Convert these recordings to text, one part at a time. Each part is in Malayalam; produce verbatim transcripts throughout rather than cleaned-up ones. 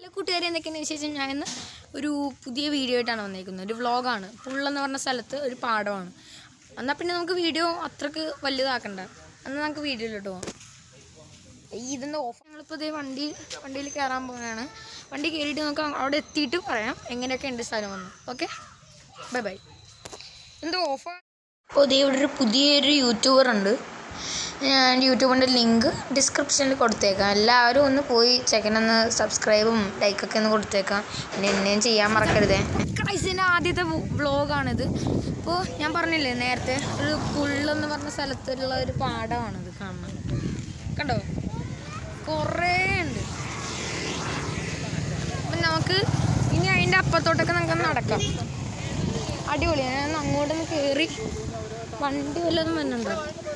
കൂട്ടുകാരെ എന്തൊക്കെയാണ് വിശേഷം? ഞാൻ ഇന്ന് ഒരു പുതിയ വീഡിയോ ആയിട്ടാണ് വന്നിരിക്കുന്നത്. ഒരു വ്ളോഗാണ്. പുള്ളെന്ന് പറഞ്ഞ സ്ഥലത്ത് ഒരു പാടമാണ്. എന്നാൽ പിന്നെ നമുക്ക് വീഡിയോ അത്രക്ക് വലുതാക്കണ്ട, എന്നാൽ നമുക്ക് വീഡിയോയിലോട്ട് പോകാം. ഇതെന്താ ഓഫ്? നമ്മളിപ്പോൾ ഇതേ വണ്ടി വണ്ടിയിൽ കയറാൻ പോകുന്നതാണ്. വണ്ടി കയറിയിട്ട് നമുക്ക് അവിടെ എത്തിയിട്ട് പറയാം എങ്ങനെയൊക്കെ ഉണ്ട് സ്ഥലം വന്ന്. Okay, bye bye. എന്തോ ഓഫാണ്. അപ്പോൾ ഇതേ ഇവിടെ ഒരു പുതിയൊരു യൂട്യൂബർ ഉണ്ട്. ഞാൻ യൂട്യൂബിൻ്റെ ലിങ്ക് ഡിസ്ക്രിപ്ഷനിൽ കൊടുത്തേക്കാം. എല്ലാവരും ഒന്ന് പോയി ചെക്കനൊന്ന് സബ്സ്ക്രൈബും ലൈക്കൊക്കെ ഒന്ന് കൊടുത്തേക്കാം. പിന്നെ എന്നെയും ചെയ്യാൻ മറക്കരുതേ. ഇതിൻ്റെ ആദ്യത്തെ വ്ളോഗാണിത്. ഇപ്പോൾ ഞാൻ പറഞ്ഞില്ലേ നേരത്തെ, ഒരു പുള്ളെന്ന് പറഞ്ഞ സ്ഥലത്തുള്ള ഒരു പാടമാണിത് കാണുന്നത്. കണ്ടോ, കുറേ ഉണ്ട്. അപ്പം നമുക്ക് ഇനി അതിൻ്റെ അപ്പത്തോട്ടൊക്കെ നമുക്ക് നടക്കാം. അടിപൊളിയാണ്. ഞാൻ അങ്ങോട്ടൊന്ന് കയറി വണ്ടി വല്ലതും വന്നുണ്ടോ?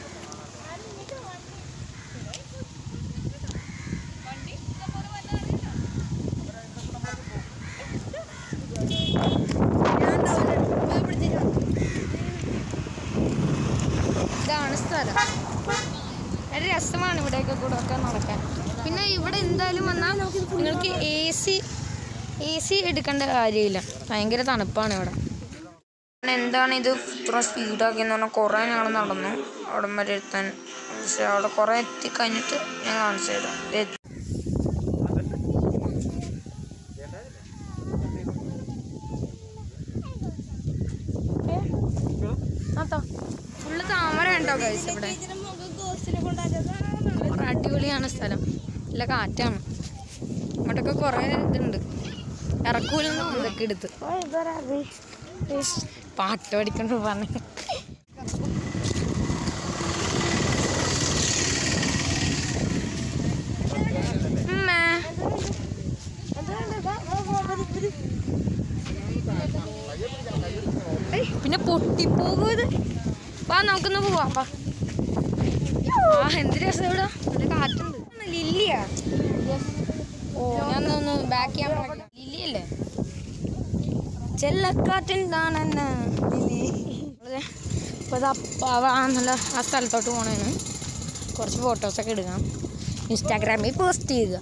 ഇതാണ് സ്ഥലം. വളരെ രസമാണ് ഇവിടെയൊക്കെ കൂടെ ഒക്കെ നടക്കാൻ. പിന്നെ ഇവിടെ എന്തായാലും വന്നാൽ നിങ്ങൾക്ക് എ സി എ സി എടുക്കേണ്ട കാര്യമില്ല. ഭയങ്കര തണുപ്പാണ് ഇവിടെ. എന്താണ് ഇത് ഇത്ര സ്പീഡാക്കിയെന്ന് പറഞ്ഞാൽ കുറേ ഞങ്ങൾ നടന്നു അവിടം വരെ എത്താൻ. പക്ഷെ അവിടെ കുറേ എത്തിക്കഴിഞ്ഞിട്ട് ഞാൻ കാണിച്ചു തരാം. ഫുള്ള് താമര ഉണ്ടോ ഗൈസ് ഇവിടെ? അടിപൊളിയാണ് സ്ഥലം. നല്ല കാറ്റാണ്. അങ്ങോട്ടൊക്കെ കുറേ ഇതുണ്ട്. ഇറക്കൂലെന്ന് ഇതൊക്കെ എടുത്ത് പാട്ട് പഠിക്കണ്ട പറഞ്ഞു. പിന്നെ പൊട്ടിപ്പോകും ഇത്. വാ നമുക്കൊന്ന് പോവാം. വാ. ആ എന്ത് രസം ഇവിടെ. ഇവിടെ കാറ്റുണ്ട്. ലില്ലിയാ? ഓ ഞാൻ ഒന്ന് ബാക്ക് ചെയ്യാൻ പറയാം. ലില്ലിയല്ലേ? ചെല്ലക്കാറ്റുണ്ടാണെന്ന് ഇപ്പോൾ ഇത് അപ്പം നല്ല ആ സ്ഥലത്തോട്ട് പോകണേന് കുറച്ച് ഫോട്ടോസൊക്കെ എടുക്കാം, ഇൻസ്റ്റാഗ്രാമിൽ പോസ്റ്റ് ചെയ്യുക.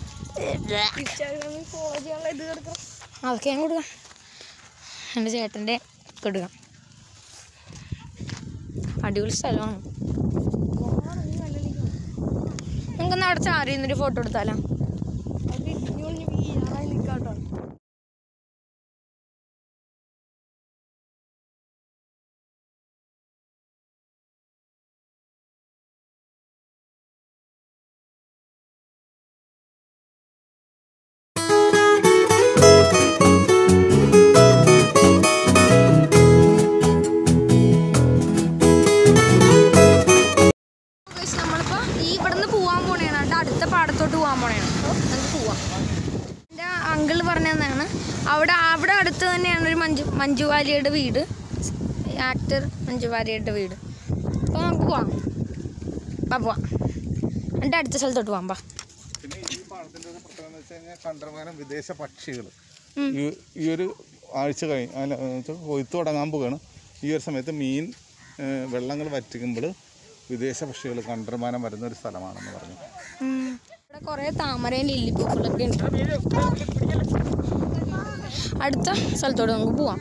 അതൊക്കെ ഞാൻ കൊടുക്കാം. എൻ്റെ ചേട്ടൻ്റെ കൊടുക്കാം. അടിപൊളി സ്ഥലമാണ്. നമുക്കൊന്ന് അവിടെ ചാരി നിന്നൊരു ഫോട്ടോ എടുത്താലോ? അടുത്ത പാടത്തോട്ട് പോകാൻ പോണേണ്. അപ്പോൾ നമുക്ക് പോവാം. എൻ്റെ അങ്കിൾ പറഞ്ഞതാണ് അവിടെ അവിടെ അടുത്ത് തന്നെയാണ് ഒരു മഞ്ജു മഞ്ജു വാര്യരുടെ വീട്, ആക്ടർ മഞ്ജു വാര്യരുടെ വീട്. അപ്പോൾ നമുക്ക് പോവാം. ബാ പോവാം. എൻ്റെ അടുത്ത സ്ഥലത്തോട്ട് പോകാം. ബാ. പിന്നെ ഈ പാടത്തിൻ്റെ ഒരു പ്രത്യേകത എന്ന് വെച്ച് കഴിഞ്ഞാൽ കണ്ടമാനം വിദേശ പക്ഷികൾ ഈ ഒരു ആഴ്ച കഴിഞ്ഞ് കൊയ്ത്ത് തുടങ്ങാൻ പോവുകയാണ്. ഈ ഒരു സമയത്ത് മീൻ വെള്ളങ്ങൾ വറ്റിക്കുമ്പോൾ വിദേശ പക്ഷികൾ കണ്ടമാനം വരുന്ന ഒരു സ്ഥലമാണെന്ന് പറഞ്ഞു. ഇവിടെ കുറേ താമരയും ലില്ലിപ്പൂക്കളൊക്കെ ഉണ്ട്. അടുത്ത സ്ഥലത്തോട്ട് നമുക്ക് പോവാം.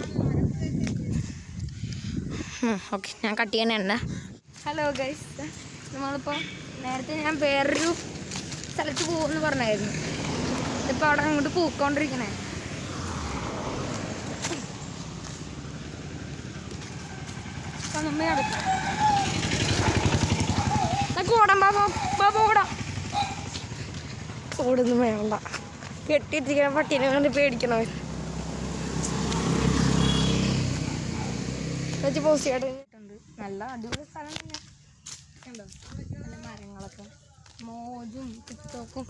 ഓക്കെ, ഞാൻ കട്ട് ചെയ്യാനുണ്ട്. ഹലോ ഗൈസ്, നമ്മളിപ്പോൾ നേരത്തെ ഞാൻ വേറൊരു സ്ഥലത്ത് പോകുമെന്ന് പറഞ്ഞായിരുന്നു. ഇതിപ്പോൾ അവിടെ അങ്ങോട്ട് പോയിക്കൊണ്ടിരിക്കണേ. അപ്പം നമ്മ അടുത്ത് ഓടാം. ബാബാ ബാബാ ഓടാം. ഓടൊന്നും വേണ്ട, കെട്ടിയിട്ടിരിക്കണ പട്ടീനെ കണ്ട് പേടിക്കണോ? വെച്ച് പോസ്റ്റ് ചെയ്തിട്ടുണ്ട്. നല്ല അടിപൊളി സ്ഥലം തന്നെ. കണ്ടോ നല്ല മരങ്ങളൊക്കെ, മോജും ടിക്ടോക്കും.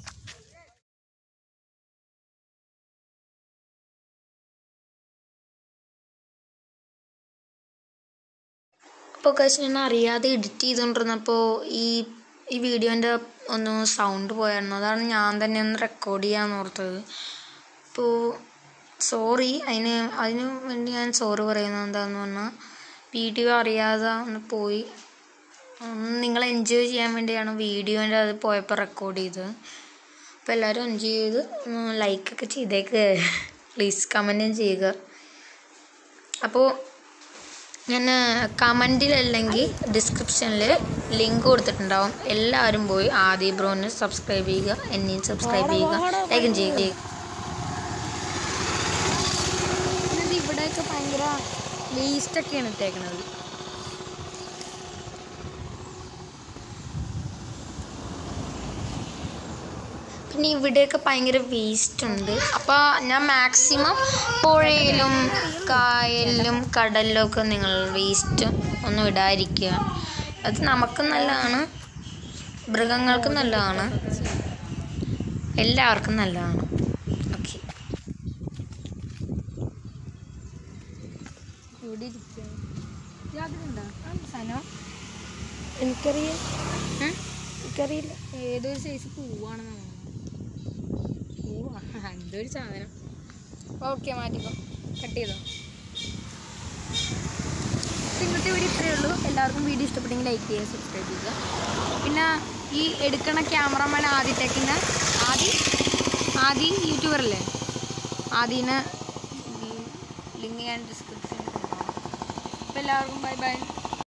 അപ്പോൾ കഴിച്ച് ഞാൻ അറിയാതെ എഡിറ്റ് ചെയ്തുകൊണ്ടിരുന്നപ്പോൾ ഈ ഈ വീഡിയോൻ്റെ ഒന്ന് സൗണ്ട് പോയായിരുന്നു. അതാണ് ഞാൻ തന്നെ ഒന്ന് റെക്കോർഡ് ചെയ്യാമെന്ന് ഓർത്തത്. അപ്പോൾ സോറി, അതിന് അതിന് വേണ്ടി ഞാൻ സോറി പറയുന്നത്. എന്താണെന്ന് പറഞ്ഞാൽ വീഡിയോ അറിയാതെ ഒന്ന് പോയി. നിങ്ങൾ എൻജോയ് ചെയ്യാൻ വേണ്ടിയാണ് വീഡിയോൻ്റെ അത് പോയപ്പോൾ റെക്കോർഡ് ചെയ്തത്. അപ്പോൾ എല്ലാവരും എൻജോയ് ചെയ്ത് ലൈക്കൊക്കെ ചെയ്തേക്ക്, പ്ലീസ് കമൻറ്റും ചെയ്യുക. അപ്പോൾ ഞാൻ കമൻറ്റിലല്ലെങ്കിൽ ഡിസ്ക്രിപ്ഷനിൽ ലിങ്ക് കൊടുത്തിട്ടുണ്ടാവും. എല്ലാവരും പോയി ആദി ബ്രോനെ സബ്സ്ക്രൈബ് ചെയ്യുക, എന്നെയും സബ്സ്ക്രൈബ് ചെയ്യുക, ലൈക്കും ചെയ്യുക. ഇവിടെയൊക്കെ ഭയങ്കര വേസ്റ്റൊക്കെയാണ് ഇട്ടേക്കണത്. പിന്നെ ഇവിടെയൊക്കെ ഭയങ്കര വേസ്റ്റ് ഉണ്ട്. അപ്പോൾ ഞാൻ മാക്സിമം പുഴയിലും കായലിലും കടലിലും ഒക്കെ നിങ്ങൾ വേസ്റ്റ് ഒന്നും ഇടാതിരിക്കുക. അത് നമുക്കും നല്ലതാണ്, മൃഗങ്ങൾക്കും നല്ലതാണ്, എല്ലാവർക്കും നല്ലതാണ്. ഓക്കെ, ഇവിടെ എനിക്കറിയാം എനിക്കറിയില്ല ഏതൊരു സൈസ് പൂവാണെന്നാണ്. പൂവാ എന്തൊരു സാധനം. ഓക്കെ, മാറ്റിക്കോ, കട്ട് ചെയ്തോ. ഇന്നത്തെ വീഡിയോ ഇത്രയേ ഉള്ളൂ. എല്ലാവർക്കും വീഡിയോ ഇഷ്ടപ്പെട്ടെങ്കിൽ ലൈക്ക് ചെയ്യുക, സബ്സ്ക്രൈബ് ചെയ്യുക. പിന്നെ ഈ എടുക്കണ ക്യാമറമാൻ ആദ്യത്തേക്കിന് ആദ്യ ആദ്യ യൂട്യൂബറല്ലേ, ആദ്യന് ലിങ്ക് ഞാൻ ഡിസ്ക്രിപ്ഷനിൽ കൊടുക്കാം. അപ്പോൾ എല്ലാവർക്കും ബൈ ബൈ.